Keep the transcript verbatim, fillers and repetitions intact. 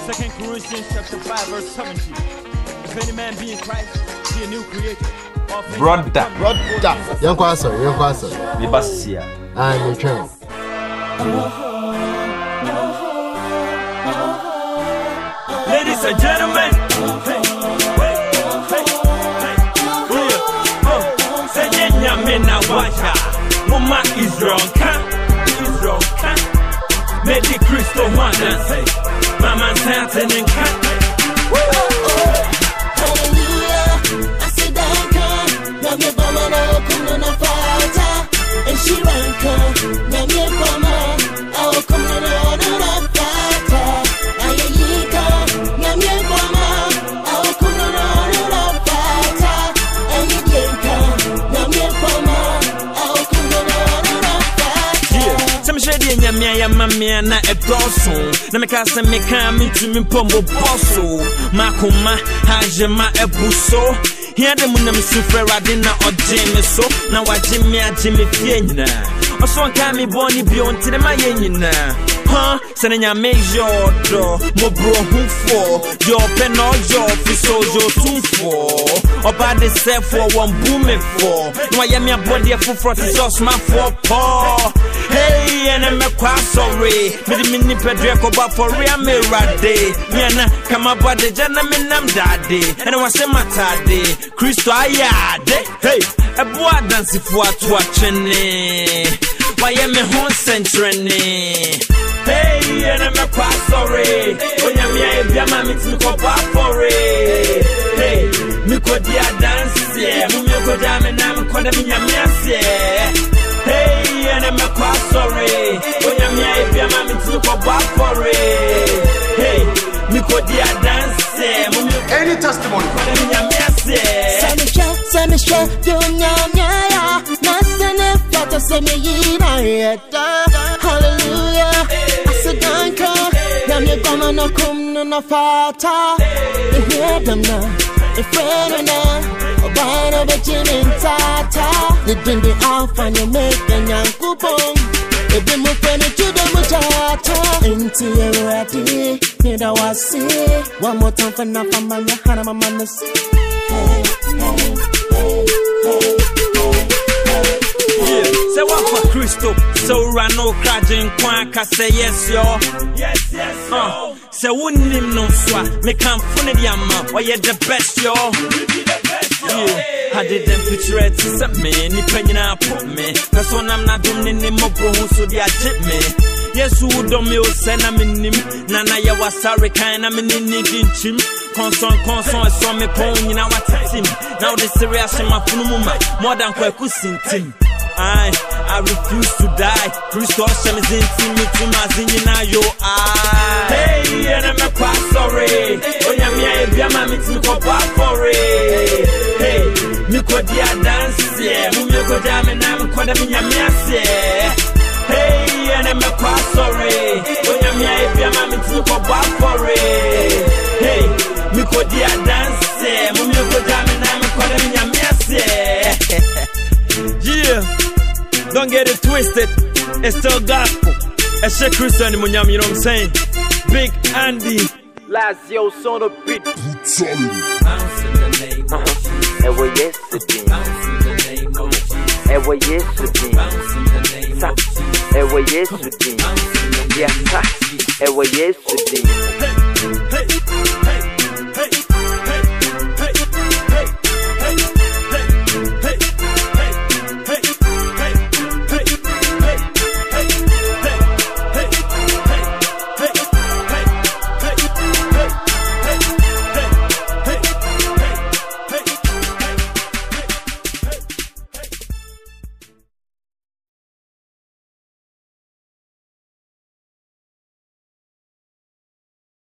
Second Corinthians chapter five verse seventeen. If any man be in Christ, be a new creator. Brother, brother, young pastor, young pastor. The Basia. I'm a train. Ladies and gentlemen, hey, hey, hey, hey, oh, say yeah, me na washa, mama Israel can, Israel can, Medi Christo wanda say, mama Satan and can. Hallelujah, I said I can, now me bama na come na fata, and she ran come, now me bama, I come na na fata. Ya mamia na edoso na mekasa meka mitu mipombo boso makoma hajema ebuso here de munam sufera de na ojeme so na wajeme ajeme fie nyina oso nka mi boni bio ntire ma ye nyina ha sene nya mejo do mo bro hufo yo peno yo fiso yo tunfo oba de se for one boom me for no ya me body for front sauce ma for po hey and me kwa sorry me di mini pedre ko ba for real me rade yana kama body jana me nam dade and wa se matade Christo ayade hey ebo dance for to achene why me hon centrene hey and me kwa sorry onya me e bia ma me ti ko ba for hey me ko dia dance yeah me ko da me nam ko da me nya me ase hey and me kwa sorry onya me e bia ma me ti ko ba for hey me ko dia dance yeah me any testimony ko da me nya me ase same share same share do nya nya ya na sene fata se me yina yeta hallelujah asadanka na me goma na kum na fata e hear them now e friend na obana be jimin tata the din the alpha and you make a yankupon e be mo friend to the mujata into your ready need I was see one more time for na fama nya hana mama no see say what for Christo, so rano krajin kwa ka say yes yo, yes yes yo. Uh, say wunim no swa, me can fune di ama, why you the best yo, you be the best yo. Yeah, I did them picture it to set me, ni penina put me, that's when I'm not doing any more bro so they ajit me. Yes who don't me o sena minim, nana ya wasari kind I'm in need chim. Constant, constant, so me pon you know what team. Now the serious in my funuma, more than kwaku sintim. I, I refuse to die. Christos is intimate to my zina yo I. Hey, and I'm a quite sorry. Oh, yeah, me, I be a mammy to go back for it. Hey, me could dia dance, yeah, me could jam and I'm quite a minyamia, hey, and I'm a quite sorry. Oh, yeah, me, I be a mammy to go back for it. Hey, me could dia dance, yeah, me could jam and I'm quite a minyamia, yeah. Don't get it twisted, it's still gospel. It's shit Christian, you know what I'm saying? Big Andy, Lazio, son of beat. Bounce in the name of Jesus. Ever yesterday. Bounce in the name of Jesus. Ever yesterday. Bounce in the name of Jesus. Ever yesterday. Bounce in the name of Jesus. Ever yesterday.